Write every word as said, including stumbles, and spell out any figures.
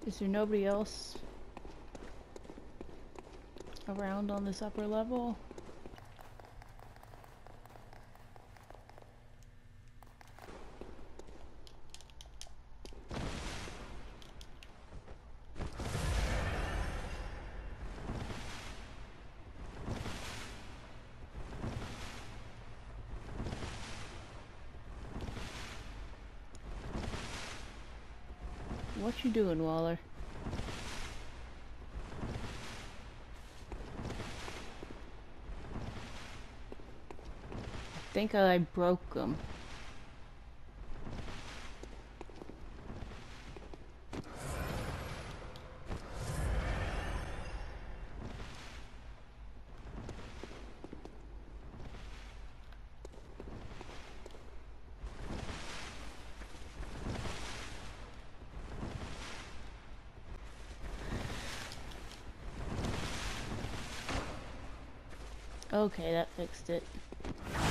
Is there nobody else around on this upper level? What you doing, Waller? I think I broke them. Okay, that fixed it.